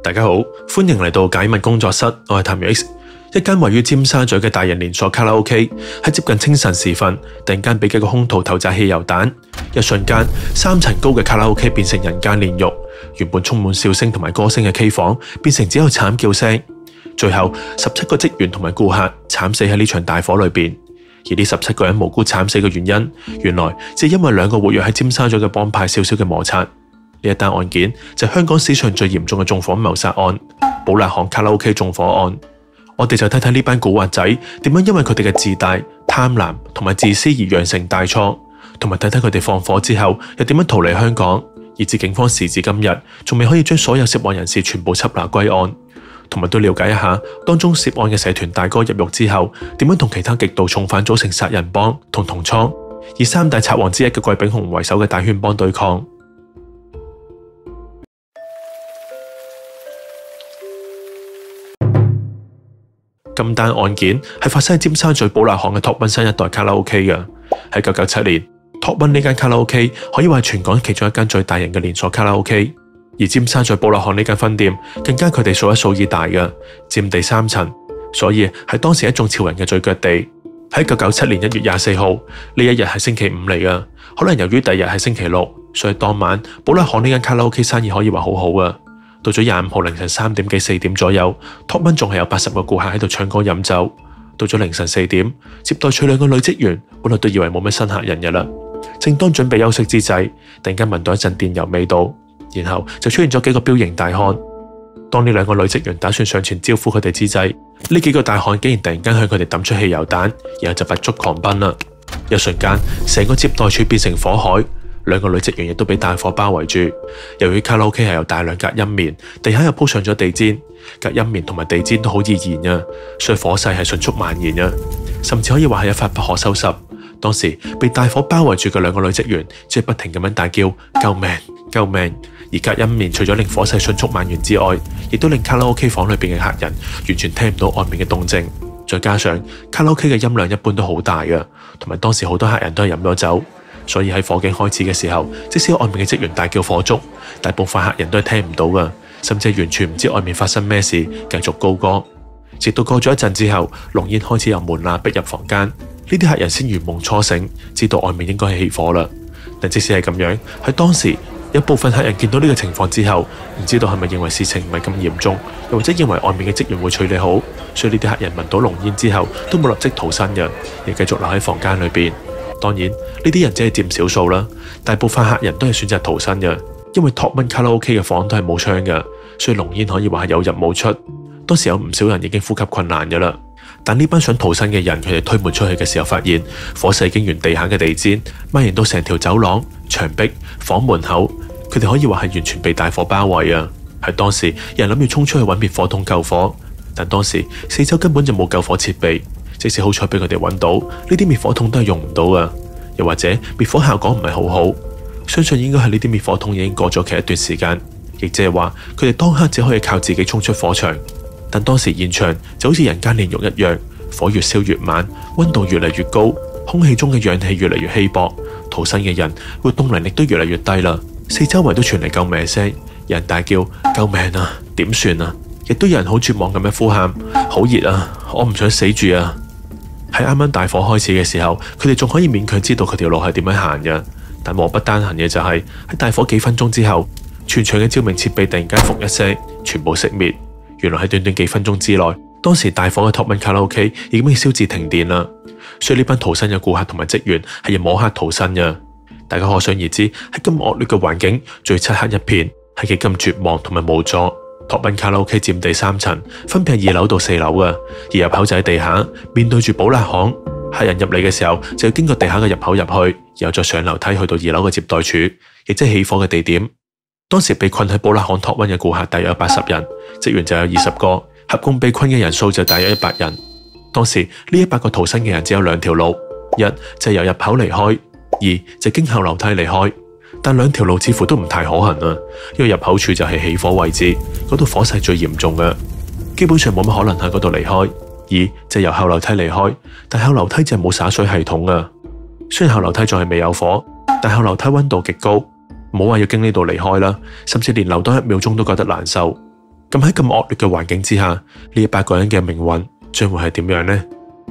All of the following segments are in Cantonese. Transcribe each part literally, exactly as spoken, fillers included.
大家好，歡迎嚟到解密工作室，我係譚如 X。一間位於尖沙咀嘅大型連鎖卡拉 OK， 喺接近清晨時分，突然間俾幾個兇徒投擲汽油彈，一瞬間，三層高嘅卡拉 OK 變成人間煉獄，原本充滿笑聲同埋歌聲嘅 K 房，變成只有慘叫聲。最後，十七個職員同埋顧客慘死喺呢場大火裏邊。而呢十七個人無辜慘死嘅原因，原來只係因為兩個活躍喺尖沙咀嘅幫派少少嘅摩擦。呢一單案件就係香港史上最嚴重嘅縱火謀殺案——寶勒巷卡拉 OK 縱火案。我哋就睇睇呢班古惑仔點樣因為佢哋嘅自大、貪婪同埋自私而釀成大錯，同埋睇睇佢哋放火之後又點樣逃離香港，以至警方時至今日仲未可以將所有涉案人士全部緝拿歸案，同埋都了解一下當中涉案嘅社團大哥入獄之後點樣同其他極度重犯組成殺人幫同同倉，以三大賊王之一嘅季炳雄為首嘅大圈幫對抗。今單案件係發生喺尖沙咀寶勒巷嘅托賓新一代卡拉 OK 嘅。喺一九九七年，托賓呢間卡拉 OK 可以話係全港其中一間最大型嘅連鎖卡拉 OK， 而尖沙咀寶勒巷呢間分店更加佢哋數一數二大嘅，佔地三層，所以係當時一眾潮人嘅聚腳地。喺一九九七年一月廿四號，呢一日係星期五嚟嘅，可能由於第二日係星期六，所以當晚寶勒巷呢間卡拉 OK 生意可以話好好啊。到咗廿五號凌晨三點幾四點左右，托賓仲係有八十個顧客喺度唱歌飲酒。到咗凌晨四點，接待處兩個女職員本來都以為冇咩新客人嘅啦，正當準備休息之際，突然間聞到一陣電油味道，然後就出現咗幾個彪形大漢。當呢兩個女職員打算上前招呼佢哋之際，呢幾個大漢竟然突然間向佢哋抌出汽油彈，然後就拔足狂奔啦。一瞬間，成個接待處變成火海。兩個女職員亦都被大火包圍住。由於卡拉 OK 係有大量隔音棉，地下又鋪上咗地氈，隔音棉同埋地氈都好易燃啊，所以火勢係迅速蔓延啊，甚至可以話係一發不可收拾。當時被大火包圍住嘅兩個女職員，即係不停咁樣大叫救命救命。而隔音棉除咗令火勢迅速蔓延之外，亦都令卡拉 OK 房裏邊嘅客人完全聽唔到外面嘅動靜。再加上卡拉 OK 嘅音量一般都好大嘅，同埋當時好多客人都係飲咗酒。所以喺火警開始嘅時候，即使外面嘅職員大叫火燭，大部分客人都係聽唔到㗎，甚至係完全唔知外面發生咩事，繼續高歌。直到過咗一陣之後，濃煙開始由門罅逼入房間，呢啲客人先如夢初醒，知道外面應該係起火啦。但即使係咁樣，喺當時有部分客人見到呢個情況之後，唔知道係咪認為事情唔係咁嚴重，又或者認為外面嘅職員會處理好，所以呢啲客人聞到濃煙之後都冇立即逃生嘅，亦繼續留喺房間裏邊。當然呢啲人只係佔少數啦，大部分客人都係選擇逃生嘅，因為托賓卡拉 OK 嘅房都係冇窗嘅，所以濃煙可以話係有入冇出。當時有唔少人已經呼吸困難嘅啦，但呢班想逃生嘅人，佢哋推門出去嘅時候，發現火勢已經沿地下嘅地氈蔓延到成條走廊、牆壁、房門口，佢哋可以話係完全被大火包圍啊！喺當時，有人諗住衝出去揾滅火筒救火，但當時四周根本就冇救火設備。即使好彩俾佢哋揾到，呢啲滅火筒都係用唔到㗎，又或者滅火效果唔係好好。相信應該係呢啲滅火筒已經過咗期一段時間，亦即係話佢哋當刻只可以靠自己衝出火場。但當時現場就好似人間煉獄一樣，火越燒越猛，溫度越嚟越高，空氣中嘅氧氣越嚟越稀薄，逃生嘅人活動能力都越嚟越低啦。四周圍都傳嚟救命聲，有人大叫救命啊，點算啊？亦都有人好絕望咁樣呼喊，好熱啊，我唔想死住啊！喺啱啱大火開始嘅時候，佢哋仲可以勉強知道佢條路係點樣行嘅。但禍不單行嘅就係喺大火幾分鐘之後，全場嘅照明設備突然間噗一聲，全部熄滅。原來喺短短幾分鐘之內，當時大火嘅托賓卡拉 OK 已經被燒至停電啦。所以呢班逃生嘅顧客同埋職員係要摸黑逃生嘅。大家可想而知，喺咁惡劣嘅環境，最漆黑一片，係幾咁絕望同埋無助。托賓卡拉 OK 佔地三層，分別係二樓到四樓嘅，而入口就喺地下，面對住寶勒巷。客人入嚟嘅時候，就要經過地下嘅入口入去，然後再上樓梯去到二樓嘅接待處，亦即係起火嘅地點。當時被困喺寶勒巷托賓嘅顧客大約有八十人，職員就有二十個，合共被困嘅人數就大約一百人。當時呢一百個逃生嘅人只有兩條路，一就係由入口離開，二就經後樓梯離開。但兩條路似乎都唔太可行啊，因為入口處就係起火位置，嗰度火勢最嚴重嘅，基本上冇乜可能喺嗰度離開。二就係由後樓梯離開，但後樓梯就係冇灑水系統啊。雖然後樓梯仲係未有火，但後樓梯溫度極高，冇話要經呢度離開啦，甚至連留多一秒鐘都覺得難受。 咁喺咁惡劣嘅環境之下，呢一百個人嘅命運將會係點樣呢？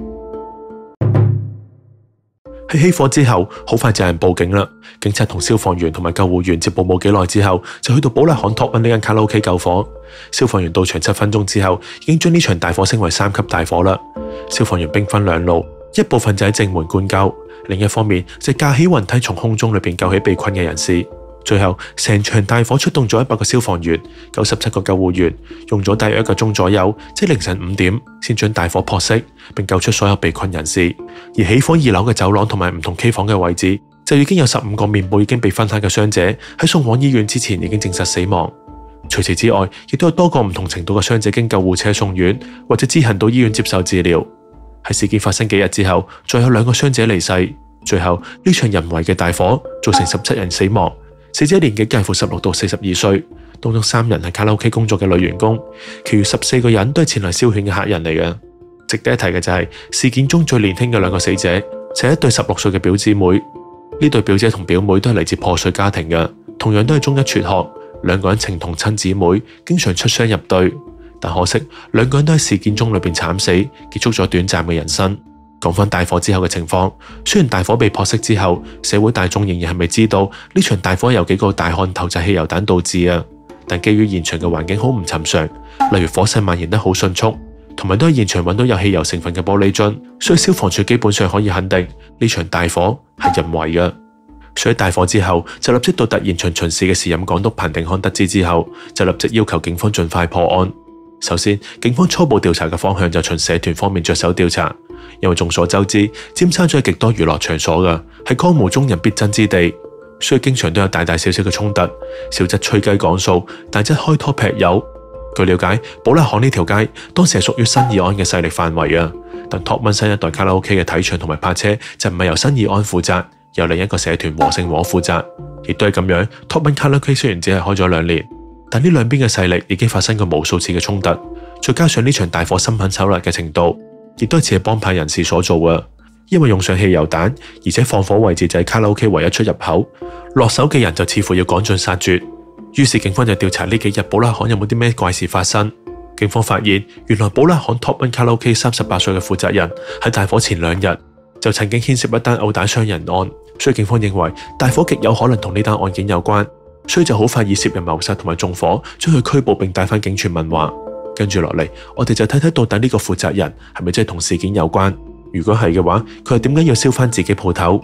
喺起火之後，好快就有人報警啦。警察同消防員同埋救護員接報冇幾耐之後，就去到寶麗巷 Top One 呢間卡拉 OK 救火。消防員到場七分鐘之後，已經將呢場大火升為三級大火啦。消防員兵分兩路，一部分就喺正門灌救，另一方面就架起雲梯從空中裏邊救起被困嘅人士。最後，成場大火出動咗一百個消防員、九十七個救護員，用咗大約一個鐘左右，即凌晨五點，先將大火撲熄，並救出所有被困人士。而起火二樓嘅走廊同埋唔同 K 房嘅位置，就已經有十五個面部已經被分開嘅傷者喺送往醫院之前已經證實死亡。除此之外，亦都有多個唔同程度嘅傷者經救護車送院，或者自行到醫院接受治療。喺事件發生幾日之後，再有兩個傷者離世。最後呢場人為嘅大火造成十七人死亡。死者年紀介乎十六到四十二歲，當中三人係卡拉 OK 工作嘅女員工，其餘十四個人都係前來消遣嘅客人嚟嘅。值得一提嘅就係、是、事件中最年輕嘅兩個死者，就係一對十六歲嘅表姊妹。呢對表姐同表妹都係嚟自破碎家庭嘅，同樣都係中一輟學，兩個人情同親姊妹，經常出雙入對。但可惜兩個人都喺事件中裏邊慘死，結束咗短暫嘅人生。講翻大火之後嘅情況，雖然大火被撲熄之後，社會大眾仍然係未知道呢場大火由幾個大焊投擲汽油彈導致啊。但基於現場嘅環境好唔尋常，例如火勢蔓延得好迅速，同埋都喺現場揾到有汽油成分嘅玻璃樽，所以消防處基本上可以肯定呢場大火係人為嘅。所以大火之後就立即到達現場巡視嘅時任港督彭定康得知之後，就立即要求警方盡快破案。首先，警方初步調查嘅方向就從社團方面着手調查，因為眾所周知，尖沙咀係極多娛樂場所嘅，係江湖中人必爭之地，所以經常都有大大小小嘅衝突，小則吹雞講數，大則開拖劈友。據了解，寶麗巷呢條街當時係屬於新義安嘅勢力範圍啊，但 Top One 新一代卡拉 OK 嘅睇場同埋泊車就唔係由新義安負責，由另一個社團和勝和負責。亦都係咁樣 ，Top One 卡拉 OK 雖然只係開咗兩年，但呢兩邊嘅勢力已經發生過無數次嘅衝突，再加上呢場大火心狠手辣嘅程度，亦都係似係幫派人士所做嘅。因為用上汽油彈，而且放火位置就係卡拉 OK 唯一出入口，落手嘅人就似乎要趕盡殺絕。於是警方就調查呢幾日寶麗巷有冇啲咩怪事發生。警方發現，原來寶麗巷 Top One 卡拉 OK 三十八歲嘅負責人喺大火前兩日就曾經牽涉一單毆打傷人案，所以警方認為大火極有可能同呢單案件有關，所以就好快以涉嫌謀殺同埋縱火將佢拘捕並帶返警署問話。跟住落嚟，我哋就睇睇到底呢個負責人係咪真係同事件有關？如果係嘅話，佢係點解要燒返自己鋪頭？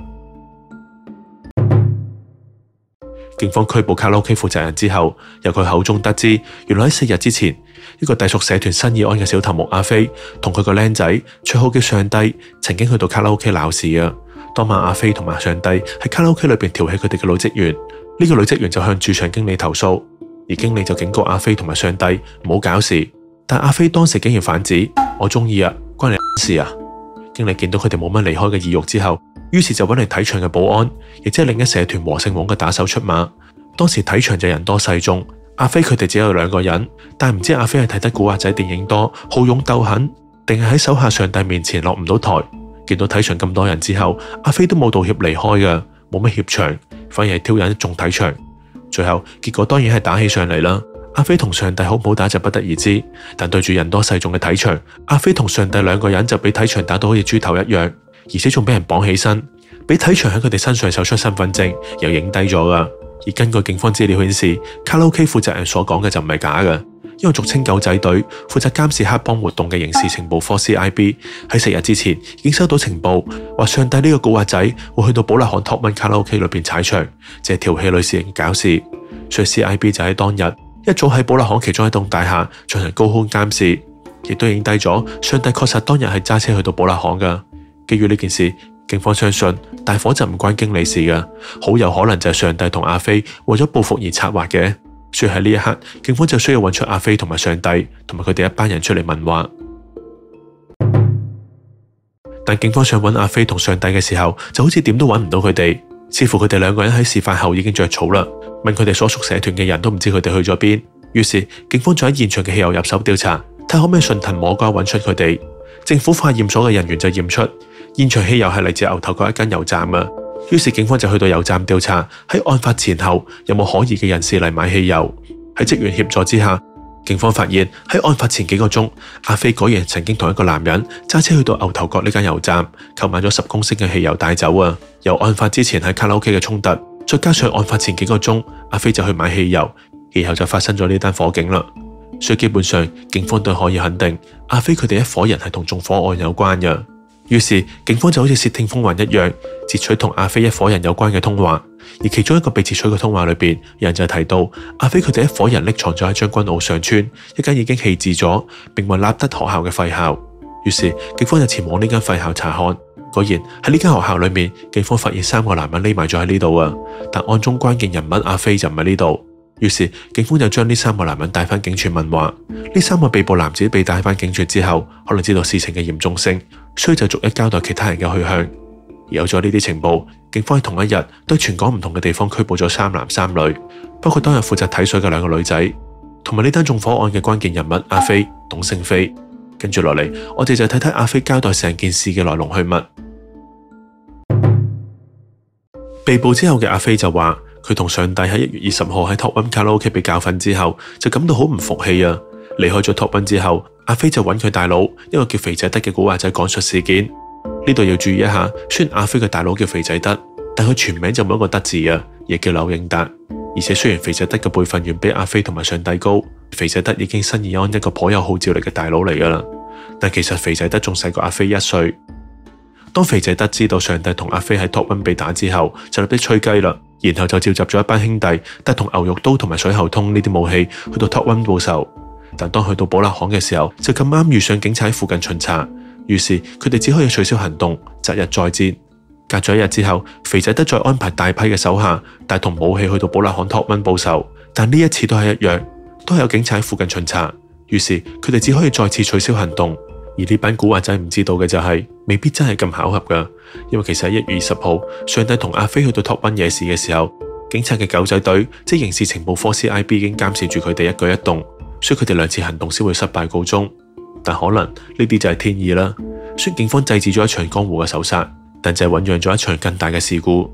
警方拘捕卡拉 OK 負責人之後，由佢口中得知，原來喺四日之前，一個隸屬社團新義安嘅小頭目阿飛同佢個僆仔綽號叫上帝，曾經去到卡拉 OK 鬧事啊。當晚阿飛同埋上帝喺卡拉 OK 裏邊調戲佢哋嘅女職員，呢、這個女職員就向駐場經理投訴，而經理就警告阿飛同埋上帝唔好搞事，但阿飛當時竟然反指我中意啊，關你事啊！經理見到佢哋冇乜離開嘅意欲之後，於是就揾嚟睇場嘅保安，亦即係另一社團和勝王嘅打手出馬。當時睇場就人多勢眾，阿飛佢哋只有兩個人，但唔知阿飛係睇得古惑仔電影多，好勇鬥狠，定係喺手下上帝面前落唔到台。見到睇場咁多人之後，阿飛都冇道歉離開嘅，冇乜怯場，反而係挑釁眾睇場。最後結果當然係打起上嚟啦。阿飛同上帝好唔好打就不得而知，但對住人多勢眾嘅睇場，阿飛同上帝兩個人就俾睇場打到好似豬頭一樣，而且仲俾人綁起身，俾睇場喺佢哋身上搜出身份證，又影低咗噶。而根據警方資料顯示，卡拉 OK 負責人所講嘅就唔係假嘅，因為俗稱狗仔隊負責監視黑幫活動嘅刑事情報科 C I B 喺四日之前已經收到情報，話上帝呢個古惑仔會去到寶麗巷 Top One 卡拉 OK 裏邊踩場，借調戲女士型搞事，所以 C I B 就喺當日一早喺寶麗巷其中一棟大廈進行高空監視，亦都影低咗上帝確實當日係揸車去到寶麗巷噶。基於呢件事，警方相信大火就唔關經理事噶，好有可能就係上帝同阿飛為咗報復而策劃嘅。所以喺呢一刻，警方就需要揾出阿飛同埋上帝同埋佢哋一班人出嚟問話。但警方想揾阿飛同上帝嘅時候，就好似點都揾唔到佢哋，似乎佢哋兩個人喺事發後已經着草啦。問佢哋所屬社團嘅人都唔知佢哋去咗邊，於是警方就喺現場嘅汽油入手調查，睇可唔可以順藤摸瓜揾出佢哋。政府化驗所嘅人員就驗出現場汽油係嚟自牛頭角一間油站啊，於是警方就去到油站調查喺案發前後有冇可疑嘅人士嚟買汽油。喺職員協助之下， 警方發現喺案發前幾個鐘，阿飛果然曾經同一個男人揸車去到牛頭角呢間油站，購買咗十公升嘅汽油帶走啊！由案發之前喺卡拉 OK 嘅衝突，再加上案發前幾個鐘，阿飛就去買汽油，然後就發生咗呢單火警啦。所以基本上，警方都可以肯定阿飛佢哋一伙人係同縱火案有關嘅。於是警方就好似竊聽風雲一樣，截取同阿飛一伙人有關嘅通話。而其中一個被截取嘅通話裏邊，有人就提到阿飛佢哋一伙人匿藏咗喺將軍澳上村一間已經棄置咗並為立德學校嘅廢校。於是警方就前往呢間廢校查看，果然喺呢間學校裏面，警方發現三個男人匿埋咗喺呢度啊！但案中關鍵人物阿飛就唔喺呢度。於是警方就將呢三個男人帶返警署問話。呢三個被捕男子被帶返警署之後，可能知道事情嘅嚴重性，所以就逐一交代其他人嘅去向。而有咗呢啲情報，警方喺同一日對全港唔同嘅地方拘捕咗三男三女，包括當日負責睇水嘅兩個女仔，同埋呢單縱火案嘅關鍵人物阿飛、董勝飛。跟住落嚟，我哋就睇睇阿飛交代成件事嘅來龍去脈。被捕之後嘅阿飛就話，佢同上帝喺一月二十號喺 Top One 卡拉 OK 被教訓之後，就感到好唔服氣啊！離開咗 Top One 之後，阿飛就揾佢大佬一個叫肥仔德嘅古惑仔講述事件。呢度要注意一下，雖然阿飛嘅大佬叫肥仔德，但佢全名就冇一個德字啊，亦叫柳應達。而且雖然肥仔德嘅輩分遠比阿飛同埋上帝高，肥仔德已經新義安一個頗有號召力嘅大佬嚟噶啦，但其實肥仔德仲細過阿飛一歲。當肥仔德知道上帝同阿飛喺 Top One 被打之後，就立即吹雞啦，然後就召集咗一班兄弟，帶同牛肉刀同埋水喉通呢啲武器去到 Top One 報仇。但當去到寶勒巷嘅時候，就咁啱遇上警察喺附近巡查，於是佢哋只可以取消行動，擇日再戰。隔咗一日之後，肥仔德再安排大批嘅手下帶同武器去到寶勒巷 Top One 報仇，但呢一次都係一樣，都係有警察喺附近巡查，於是佢哋只可以再次取消行動。而呢班古惑仔唔知道嘅就係、是，未必真係咁巧合噶，因為其實喺一月二十號，上帝同阿飛去到 Top One 夜市嘅時候，警察嘅狗仔隊即刑事情報科 C I B 已經監視住佢哋一舉一動，所以佢哋兩次行動先會失敗告終。但可能呢啲就係天意啦。雖然警方制止咗一場江湖嘅仇殺，但就係醞釀咗一場更大嘅事故。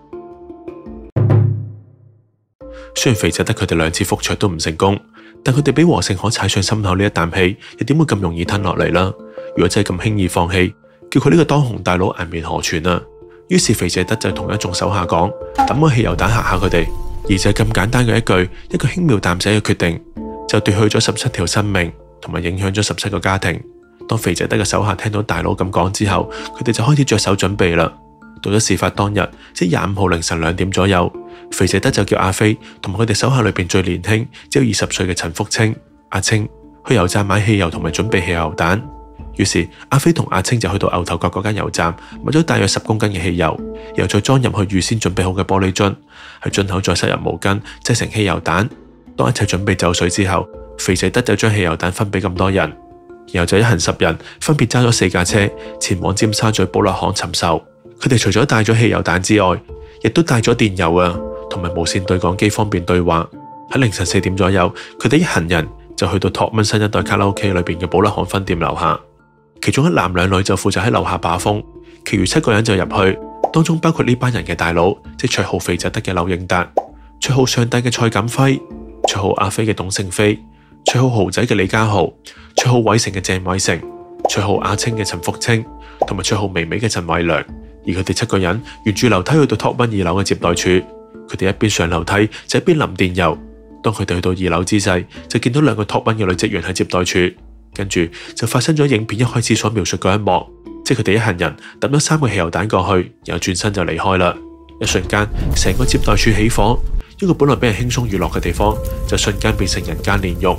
雖然肥仔德佢哋兩次復卓都唔成功，但佢哋俾和勝可踩上心口呢一啖氣，又點會咁容易吞落嚟啦？如果真係咁輕易放棄，叫佢呢個當紅大佬顏面何存啊？於是肥仔德就同一眾手下講，抌個汽油彈嚇下佢哋，而就係咁簡單嘅一句，一個輕描淡寫嘅決定，就奪去咗十七條生命，同埋影響咗十七個家庭。當肥仔德嘅手下聽到大佬咁講之後，佢哋就開始着手準備啦。到咗事發當日，即廿五號凌晨兩點左右，肥仔德就叫阿飛同埋佢哋手下裏邊最年輕，只有二十歲嘅陳福清、阿清去油站買汽油同埋準備汽油彈。於是阿飛同阿清就去到牛頭角嗰間油站買咗大約十公斤嘅汽油，然後再裝入去預先準備好嘅玻璃樽，喺樽口再塞入毛巾，製成汽油彈。當一切準備就緒之後，肥仔德就將汽油彈分俾咁多人，然後就一行十人分別揸咗四架車前往尖沙咀寶勒巷尋仇。佢哋除咗帶咗汽油彈之外，亦都帶咗電郵啊，同埋無線對講機方便對話。喺凌晨四點左右，佢哋一行人就去到 Top One 新一代卡拉 OK 裏邊嘅寶勒巷分店樓下。其中一男兩女就負責喺樓下把風，其餘七個人就入去，當中包括呢班人嘅大佬，即綽號肥仔德嘅柳應達、綽號上帝嘅蔡錦輝、綽號阿飛嘅董勝飛、綽號豪仔嘅李家豪、綽號偉成嘅鄭偉成、綽號阿清嘅陳福清，同埋綽號微微嘅陳偉良。而佢哋七個人沿住樓梯去到 Top One 二樓嘅接待處，佢哋一邊上樓梯就一邊淋電油。當佢哋去到二樓之際，就見到兩個 Top One 嘅女職員喺接待處，跟住就發生咗影片一開始所描述嗰一幕，即係佢哋一行人抌咗三個汽油彈過去，然後轉身就離開啦。一瞬間，成個接待處起火，一個本來俾人輕鬆娛樂嘅地方，就瞬間變成人間煉獄。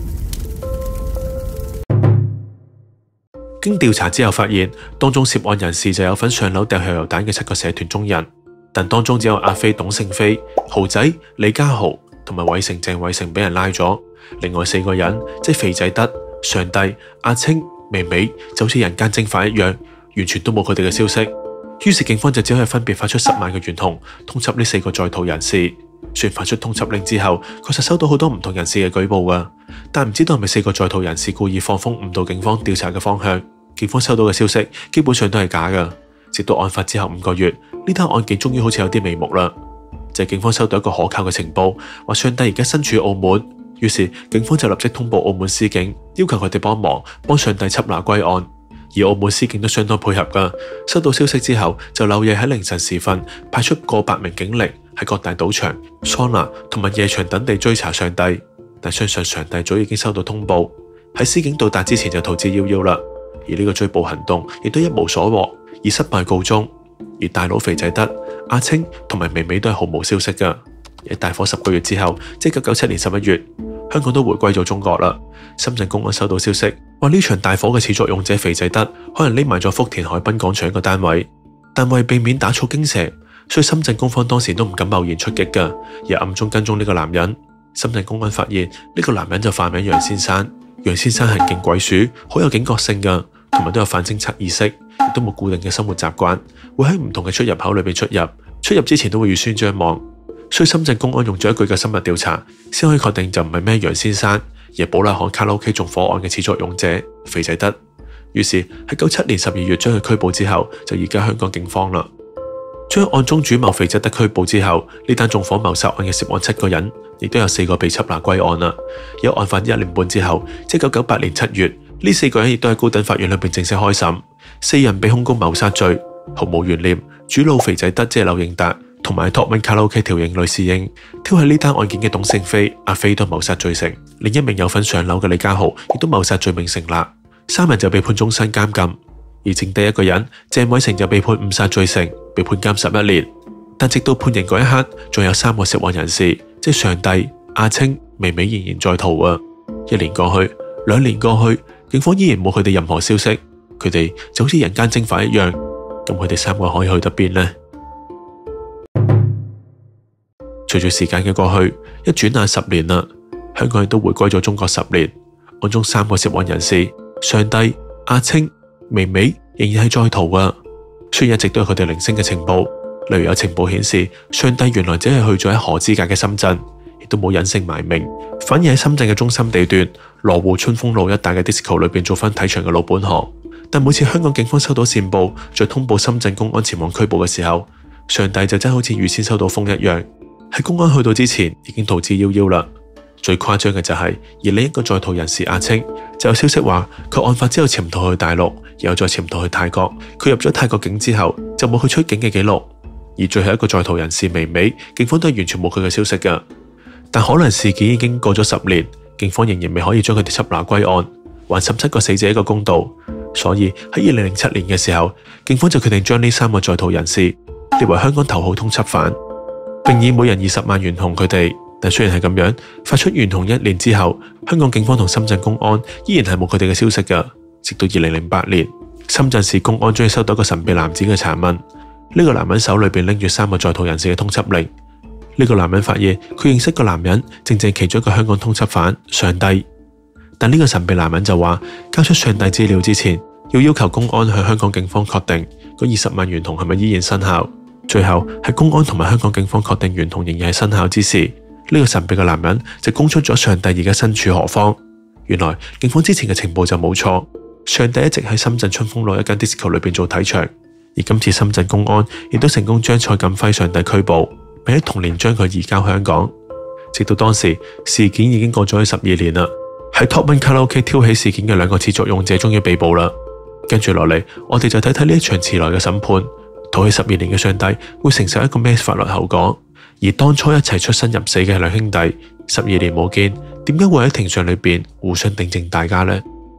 經調查之後發現，當中涉案人士就有份上樓掉汽油彈嘅七個社團中人，但當中只有阿飛、董勝飛、豪仔、李家豪同埋偉成、鄭偉成俾人拉咗，另外四個人即係肥仔德、上帝、阿清、微微就好似人間蒸發一樣，完全都冇佢哋嘅消息。於是警方就只可以分別發出十萬嘅懸紅通緝呢四個在逃人士。雖然發出通緝令之後，確實收到好多唔同人士嘅舉報噶，但唔知道係咪四個在逃人士故意放風誤導警方調查嘅方向。警方收到嘅消息基本上都係假噶。直到案發之後五個月，呢單案件終於好似有啲眉目啦。就係警方收到一個可靠嘅情報，話上帝而家身處澳門， 於是警方就立即通報澳門司警，要求佢哋幫忙幫上帝緝拿歸案。而澳門司警都相當配合㗎，收到消息之後就漏夜喺凌晨時分派出過百名警力喺各大賭場、桑拿同埋夜場等地追查上帝。但相信上帝早已經收到通報，喺司警到達之前就逃之夭夭啦。而呢個追捕行動亦都一無所獲，以失敗告終。而大佬肥仔德、阿青同埋微微都係毫無消息㗎。喺大火十個月之後，即係一九九七年十一月，香港都回歸咗中國啦。深圳公安收到消息，話呢場大火嘅始作俑者肥仔德可能匿埋咗福田海濱廣場一個單位，但為避免打草驚蛇，所以深圳公方當時都唔敢貿然出擊㗎，而暗中跟蹤呢個男人。深圳公安發現呢個男人就化名楊先生，楊先生行徑鬼鼠，好有警覺性㗎，同埋都有反偵測意識，亦都冇固定嘅生活習慣，會喺唔同嘅出入口裏邊出入，出入之前都會預先張望。所以深圳公安用咗一句嘅深入調查，先可以確定就唔係咩楊先生，而係寶麗巷卡拉 OK 縱火案嘅始作俑者肥仔德。於是喺九七年十二月將佢拘捕之後，就移交香港警方啦。將案中主謀肥仔德拘捕之後，呢單縱火謀殺案嘅涉案七個人，亦都有四個被緝拿歸案啦。有案發一年半之後，即係一九九八年七月，呢四個人亦都喺高等法院裏邊正式開審，四人被控告謀殺罪，毫無懸念。主腦肥仔德即係劉應達，同埋 Top Wing 卡拉 OK 調型女侍應，挑喺呢單案件嘅董勝飛、阿飛都謀殺罪成，另一名有份上樓嘅李家豪亦都謀殺罪名成立，三人就被判終身監禁，而剩低一個人鄭偉成就被判誤殺罪成，被判監十一年。但直到判刑嗰一刻，仲有三個涉案人士，即係上帝、阿青、微微仍然在逃啊！一年過去，兩年過去，警方依然冇佢哋任何消息，佢哋就好似人間蒸發一樣。咁佢哋三個可以去得邊呢？隨住時間嘅過去，一轉眼十年啦，香港亦都回歸咗中國十年。案中三個涉案人士上帝、阿青、微微仍然係在逃啊！雖然一直都有佢哋零星嘅情報，例如有情報顯示上帝原來只係去咗喺河之隔嘅深圳，亦都冇隱姓埋名，反而喺深圳嘅中心地段羅湖春風路一帶嘅 disco 裏邊做翻睇場嘅老本行。但每次香港警方收到線報，再通報深圳公安前往拘捕嘅時候，上帝就真係好似預先收到風一樣，喺公安去到之前已經逃之夭夭啦。最誇張嘅就係，而另一個在逃人士阿青就有消息話佢案發之後潛逃去大陸，然後再潛逃去泰國。佢入咗泰國境之後就冇去出境嘅記錄。而最後一個在逃人士微微，警方都係完全冇佢嘅消息㗎。但可能事件已經過咗十年，警方仍然未可以將佢哋緝拿歸案，還十七個死者一個公道。所以喺二零零七年嘅時候，警方就決定將呢三個在逃人士列為香港頭號通緝犯，並以每人二十萬懸紅佢哋。但雖然係咁樣，發出懸紅一年之後，香港警方同深圳公安依然係冇佢哋嘅消息㗎。直到二零零八年，深圳市公安終於收到一個神秘男子嘅查問，呢、這個男人手裏邊拎住三個在逃人士嘅通緝令。呢、這個男人發現佢認識個男人正正其中一個香港通緝犯上帝。但呢個神秘男人就話，交出上帝資料之前，要要求公安向香港警方確定嗰二十萬懸紅係咪依然生效。最後喺公安同埋香港警方確定懸紅仍然係生效之時，呢、這個神秘嘅男人就供出咗上帝而家身處何方。原來警方之前嘅情報就冇錯，上帝一直喺深圳春風路一間 disco 裏邊做睇場。而今次深圳公安亦都成功將蔡錦輝上帝拘捕，並喺同年將佢移交香港。直到當時，事件已經過咗去十二年啦。喺 Top Wing 卡拉 OK 挑起事件嘅兩個始作俑者終於被捕啦。跟住落嚟，我哋就睇睇呢一場遲來嘅審判，逃去十二年嘅上帝會承受一個咩法律後果？而當初一齊出生入死嘅兩兄弟，十二年冇見，點解會喺庭上裏邊互相定正大家呢？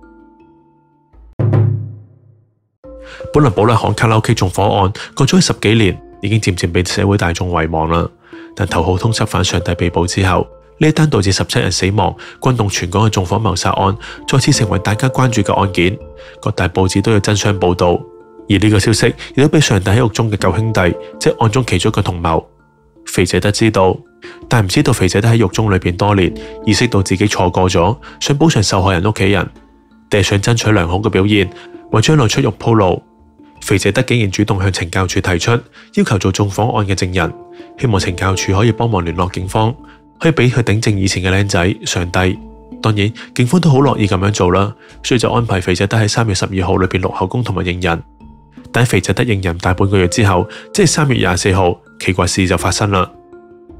本來寶麗巷卡拉 OK 縱火案過咗去十幾年，已經漸漸被社會大眾遺忘啦。但頭號通緝犯上帝被捕之後，呢一單導致十七人死亡、轟動全港嘅縱火謀殺案，再次成為大家關注嘅案件。各大報紙都有爭相報道，而呢個消息亦都俾上帝喺獄中嘅九兄弟，即係案中其中一個同謀肥仔德知道，但唔知道肥仔德喺獄中裏邊多年，意識到自己錯過咗，想補償受害人屋企人，定係想爭取良好嘅表現，為將來出獄鋪路。肥仔德竟然主動向懲教署提出要求做縱火案嘅證人，希望懲教署可以幫忙聯絡警方，可以俾佢頂正以前嘅靚仔上帝。當然警方都好樂意咁樣做啦，所以就安排肥仔德喺三月十二號裏邊錄口供同埋認人。但喺肥仔德認人大半個月之後，即係三月廿四號，奇怪事就發生啦。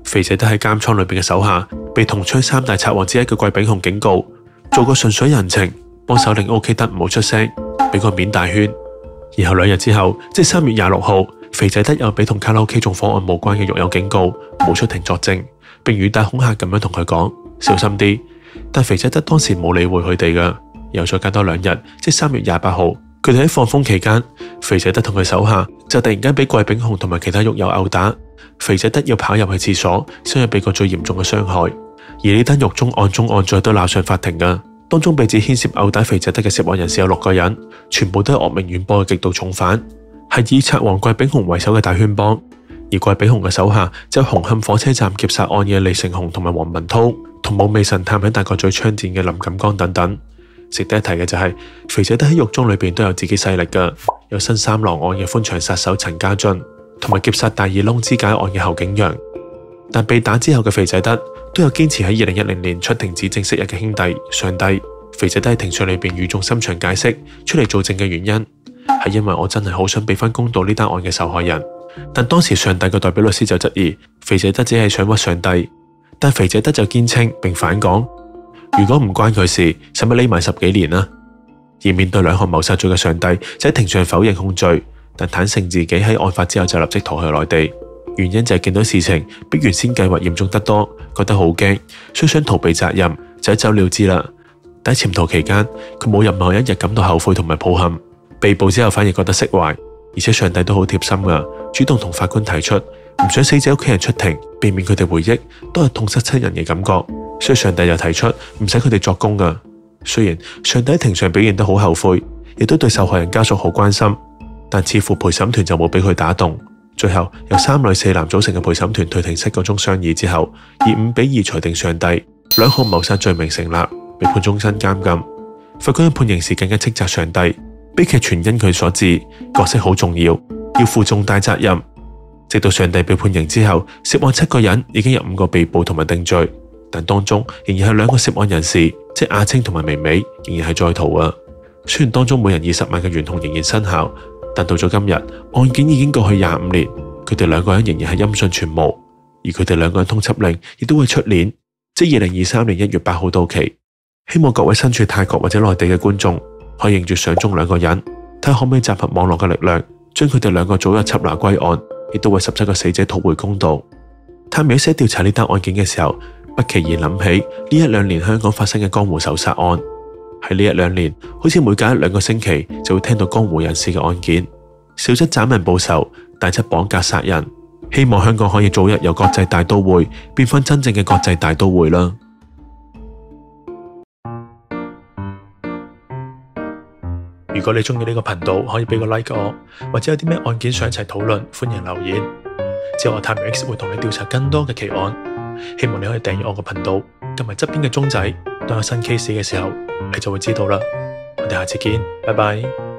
肥仔德喺監倉裏邊嘅手下，被同窗三大賊王之一嘅季炳雄警告，做個順水人情，幫手令 OK 德唔好出聲，俾個面大圈。然後兩日之後，即係三月廿六號，肥仔德又俾同卡拉 OK 縱火案無關嘅獄友警告，冇出庭作證，並語帶恐嚇咁樣同佢講小心啲。但肥仔德當時冇理會佢哋噶。又再隔多兩日，即係三月廿八號，佢哋喺放風期間，肥仔德同佢手下就突然間俾季炳雄同埋其他獄友毆打，肥仔德要跑入去廁所，先係被個最嚴重嘅傷害。而呢單獄中案中案最後都鬧上法庭噶。當中被指牽涉毆打肥仔德嘅涉案人士有六個人，全部都係惡名遠播嘅極度重犯，係以賊王季炳雄為首嘅大圈幫。而季炳雄嘅手下就有紅磡火車站劫殺案嘅李成雄同埋黃文濤，同武媚神探喺大角咀槍戰嘅林錦江等等。值得一提嘅就係、是、肥仔德喺獄中裏邊都有自己勢力噶，有新三郎案嘅寬長殺手陳家俊，同埋劫殺大耳窿肢解案嘅侯景陽。但被打之後嘅肥仔德都有堅持喺二零一零年出庭指證昔日嘅兄弟上帝。肥仔德喺庭上裏邊語重心長解釋出嚟做證嘅原因係因為我真係好想俾翻公道呢單案嘅受害人。但當時上帝嘅代表律師就質疑肥仔德只係想屈上帝，但肥仔德就堅稱並反講，如果唔關佢事，使乜匿埋十幾年啊？而面對兩項謀殺罪嘅上帝就喺庭上否認控罪，但坦承自己喺案發之後就立即逃去內地，原因就係見到事情比原先計劃嚴重得多，覺得好驚，所以想逃避責任，就一走了之啦。但喺潛逃期間，佢冇任何一日感到後悔同埋抱憾，被捕之後反而覺得釋懷，而且上帝都好貼心噶，主動同法官提出唔想死者屋企人出庭，避免佢哋回憶都係痛失親人嘅感覺，所以上帝又提出唔使佢哋作供噶。雖然上帝喺庭上表現得好後悔，亦都對受害人家屬好關心，但似乎陪審團就冇俾佢打動。最後由三女四男組成嘅陪審團退庭七個鐘商議之後，以五比二裁定上帝兩項謀殺罪名成立，被判終身監禁。法官判刑時更加斥責上帝，悲劇全因佢所致，角色好重要，要負重大責任。直到上帝被判刑之後，涉案七個人已經有五個被捕同埋定罪，但當中仍然係兩個涉案人士，即係阿青同埋微微，仍然係在逃啊。雖然當中每人二十萬嘅懸紅仍然生效，但到咗今日，案件已經過去廿五年，佢哋兩個人仍然係音訊全無，而佢哋兩個人通緝令亦都會出年，即二零二三年一月八號到期。希望各位身處泰國或者內地嘅觀眾可以認住相中兩個人，睇下可唔可以集合網絡嘅力量，將佢哋兩個早日緝拿歸案，亦都為十七個死者討回公道。探尾寫調查呢單案件嘅時候，不期然諗起呢一兩年香港發生嘅江湖仇殺案。喺呢一兩年，好似每隔一兩個星期就會聽到江湖人士嘅案件，小則斬人報仇，大則綁架殺人。希望香港可以早日由國際大都會變返真正嘅國際大都會啦。如果你中意呢個頻道，可以俾個 like 我，或者有啲咩案件想一齊討論，歡迎留言。之後我探明 X 會同你調查更多嘅奇案，希望你可以訂閱我個頻道，撳埋側邊嘅鐘仔，當有新 case 嘅時候，你就會知道啦。我哋下次見，拜拜。